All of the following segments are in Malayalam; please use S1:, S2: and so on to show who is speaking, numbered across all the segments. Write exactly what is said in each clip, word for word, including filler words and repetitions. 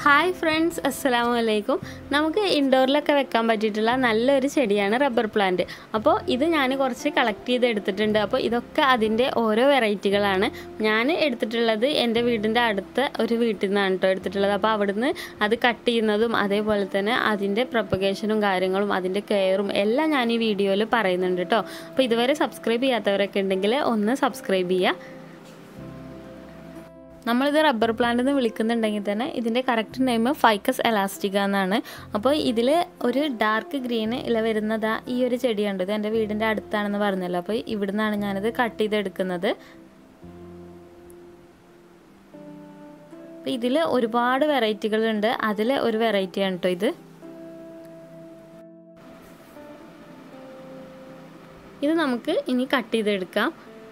S1: ഹായ് ഫ്രണ്ട്സ്, അസ്സലാമു അലൈക്കും. നമുക്ക് ഇൻഡോറിലൊക്കെ വെക്കാൻ പറ്റിയിട്ടുള്ള നല്ലൊരു ചെടിയാണ് റബ്ബർ പ്ലാന്റ്. അപ്പോൾ ഇത് ഞാൻ കുറച്ച് കളക്ട് ചെയ്ത് എടുത്തിട്ടുണ്ട്. അപ്പോൾ ഇതൊക്കെ അതിൻ്റെ ഓരോ വെറൈറ്റികളാണ്. ഞാൻ എടുത്തിട്ടുള്ളത് എൻ്റെ വീടിൻ്റെ അടുത്ത ഒരു വീട്ടിൽ നിന്നാണ് കേട്ടോ എടുത്തിട്ടുള്ളത്. അപ്പോൾ അവിടുന്ന് അത് കട്ട് ചെയ്യുന്നതും അതേപോലെ തന്നെ അതിൻ്റെ പ്രൊപ്പഗേഷനും കാര്യങ്ങളും അതിൻ്റെ കെയറും എല്ലാം ഞാൻ ഈ വീഡിയോയിൽ പറയുന്നുണ്ട് കേട്ടോ. അപ്പോൾ ഇതുവരെ സബ്സ്ക്രൈബ് ചെയ്യാത്തവരൊക്കെ ഉണ്ടെങ്കിൽ ഒന്ന് സബ്സ്ക്രൈബ് ചെയ്യുക. നമ്മളിത് റബ്ബർ പ്ലാന്റ് എന്ന് വിളിക്കുന്നുണ്ടെങ്കിൽ തന്നെ ഇതിൻ്റെ കറക്റ്റ് നെയിം ഫൈക്കസ് എലാസ്റ്റിക്ക എന്നാണ്. അപ്പോൾ ഇതിൽ ഒരു ഡാർക്ക് ഗ്രീന് ഇല വരുന്നത് ഈ ഒരു ചെടിയുണ്ട്. ഇത് എൻ്റെ വീടിൻ്റെ അടുത്താണെന്ന് പറഞ്ഞല്ലോ. അപ്പോൾ ഇവിടുന്നാണ് ഞാനിത് കട്ട് ചെയ്തെടുക്കുന്നത്. അപ്പോൾ ഇതിൽ ഒരുപാട് വെറൈറ്റികളുണ്ട്. അതിൽ ഒരു വെറൈറ്റിയാണ് കേട്ടോ ഇത്. ഇത് നമുക്ക് ഇനി കട്ട് ചെയ്തെടുക്കാം.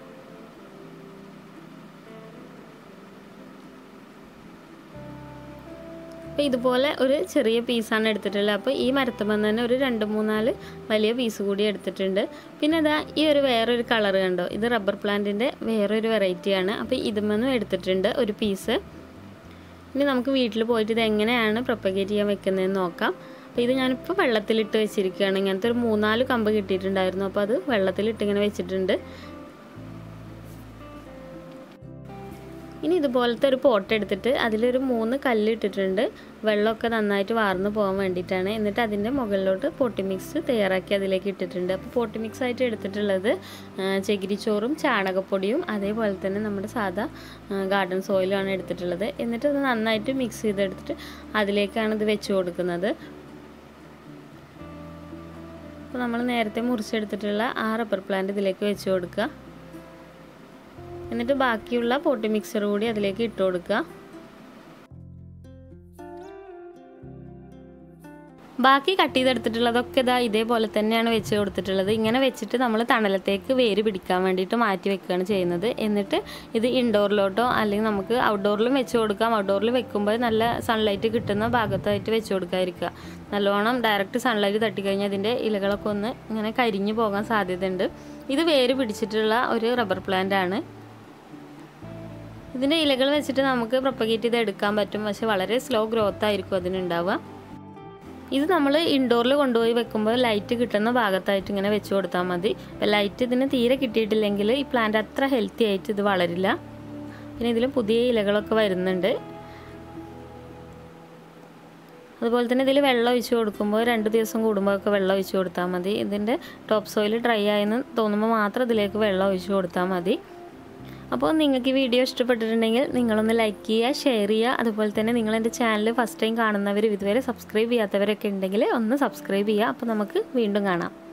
S1: അപ്പോൾ ഇതുപോലെ ഒരു ചെറിയ പീസാണ് എടുത്തിട്ടുള്ളത്. അപ്പോൾ ഈ മരത്തുമ്പോൾ തന്നെ ഒരു രണ്ട് മൂന്നാല് വലിയ പീസ് കൂടി എടുത്തിട്ടുണ്ട്. പിന്നെ ഇതാ ഈ ഒരു വേറൊരു കളർ കണ്ടോ, ഇത് റബ്ബർ പ്ലാന്റിൻ്റെ വേറൊരു വെറൈറ്റിയാണ്. അപ്പോൾ ഇതുമെന്നും എടുത്തിട്ടുണ്ട് ഒരു പീസ്. ഇനി നമുക്ക് വീട്ടിൽ പോയിട്ട് ഇത് എങ്ങനെയാണ് പ്രൊപ്പഗേറ്റ് ചെയ്യാൻ വെക്കുന്നതെന്ന് നോക്കാം. അപ്പോൾ ഇത് ഞാനിപ്പോൾ വെള്ളത്തിലിട്ട് വെച്ചിരിക്കുകയാണ്. ഇങ്ങനത്തെ ഒരു മൂന്നാല് കമ്പ് കിട്ടിയിട്ടുണ്ടായിരുന്നു. അപ്പോൾ അത് വെള്ളത്തിലിട്ട് ഇങ്ങനെ വെച്ചിട്ടുണ്ട്. ഇനി ഇതുപോലത്തെ ഒരു പോട്ട് എടുത്തിട്ട് അതിലൊരു മൂന്ന് കല്ല് ഇട്ടിട്ടുണ്ട്. വെള്ളമൊക്കെ നന്നായിട്ട് വാർന്ന് പോകാൻ വേണ്ടിയിട്ടാണ്. എന്നിട്ട് അതിൻ്റെ മുകളിലോട്ട് പോട്ടി മിക്സ് തയ്യാറാക്കി അതിലേക്ക് ഇട്ടിട്ടുണ്ട്. അപ്പോൾ പോട്ടി മിക്സ് ആയിട്ട് എടുത്തിട്ടുള്ളത് ചകിരിച്ചോറും ചാണകപ്പൊടിയും അതേപോലെ തന്നെ നമ്മുടെ സാധാ ഗാർഡൻ സോയിലുമാണ് എടുത്തിട്ടുള്ളത്. എന്നിട്ട് അത് നന്നായിട്ട് മിക്സ് ചെയ്തെടുത്തിട്ട് അതിലേക്കാണ് ഇത് വെച്ച് കൊടുക്കുന്നത്. അപ്പോൾ നമ്മൾ നേരത്തെ മുറിച്ചെടുത്തിട്ടുള്ള ആ റബ്ബർ പ്ലാന്റ് ഇതിലേക്ക് വെച്ച് കൊടുക്കുക. എന്നിട്ട് ബാക്കിയുള്ള പോട്ടി മിക്സർ കൂടി അതിലേക്ക് ഇട്ട് കൊടുക്കുക. ബാക്കി കട്ട് ചെയ്തെടുത്തിട്ടുള്ളതൊക്കെ ഇതാ ഇതേപോലെ തന്നെയാണ് വെച്ച് കൊടുത്തിട്ടുള്ളത്. ഇങ്ങനെ വെച്ചിട്ട് നമ്മൾ തണലത്തേക്ക് വേര് പിടിക്കാൻ വേണ്ടിയിട്ട് മാറ്റി വെക്കുകയാണ് ചെയ്യുന്നത്. എന്നിട്ട് ഇത് ഇൻഡോറിലോട്ടോ അല്ലെങ്കിൽ നമുക്ക് ഔട്ട്ഡോറിലും വെച്ച് കൊടുക്കാം. ഔട്ട്ഡോറിൽ വെക്കുമ്പോൾ നല്ല സൺലൈറ്റ് കിട്ടുന്ന ഭാഗത്തായിട്ട് വെച്ച് കൊടുക്കാതിരിക്കുക. നല്ലോണം ഡയറക്റ്റ് സൺലൈറ്റ് തട്ടിക്കഴിഞ്ഞാൽ ഇതിൻ്റെ ഇലകളൊക്കെ ഒന്ന് ഇങ്ങനെ കരിഞ്ഞു പോകാൻ സാധ്യതയുണ്ട്. ഇത് വേര് പിടിച്ചിട്ടുള്ള ഒരു റബ്ബർ പ്ലാന്റ് ആണ്. ഇതിൻ്റെ ഇലകൾ വെച്ചിട്ട് നമുക്ക് പ്രൊപ്പഗേറ്റ് ചെയ്ത് എടുക്കാൻ പറ്റും. പക്ഷെ വളരെ സ്ലോ ഗ്രോത്ത് ആയിരിക്കും അതിനുണ്ടാവുക. ഇത് നമ്മൾ ഇൻഡോറിൽ കൊണ്ടുപോയി വെക്കുമ്പോൾ ലൈറ്റ് കിട്ടുന്ന ഭാഗത്തായിട്ട് ഇങ്ങനെ വെച്ച് കൊടുത്താൽ മതി. അപ്പോൾ ലൈറ്റ് ഇതിന് തീരെ കിട്ടിയിട്ടില്ലെങ്കിൽ ഈ പ്ലാന്റ് അത്ര ഹെൽത്തി ആയിട്ട് ഇത് വളരില്ല. പിന്നെ ഇതിൽ പുതിയ ഇലകളൊക്കെ വരുന്നുണ്ട്. അതുപോലെ തന്നെ ഇതിൽ വെള്ളം ഒഴിച്ച് കൊടുക്കുമ്പോൾ രണ്ട് ദിവസം കൂടുമ്പോൾ ഒക്കെ വെള്ളം ഒഴിച്ച് കൊടുത്താൽ മതി. ഇതിൻ്റെ ടോപ്പ് സോയിൽ ഡ്രൈ ആയെന്ന് തോന്നുമ്പോൾ മാത്രം ഇതിലേക്ക് വെള്ളം ഒഴിച്ച് കൊടുത്താൽ മതി. അപ്പോൾ നിങ്ങൾക്ക് ഈ വീഡിയോ ഇഷ്ടപ്പെട്ടിട്ടുണ്ടെങ്കിൽ നിങ്ങളൊന്ന് ലൈക്ക് ചെയ്യുക, ഷെയർ ചെയ്യുക. അതുപോലെ തന്നെ നിങ്ങൾ എൻ്റെ ചാനൽ ഫസ്റ്റ് ടൈം കാണുന്നവർ ഇതുവരെ സബ്സ്ക്രൈബ് ചെയ്യാത്തവരൊക്കെ ഉണ്ടെങ്കിൽ ഒന്ന് സബ്സ്ക്രൈബ് ചെയ്യുക. അപ്പോൾ നമുക്ക് വീണ്ടും കാണാം.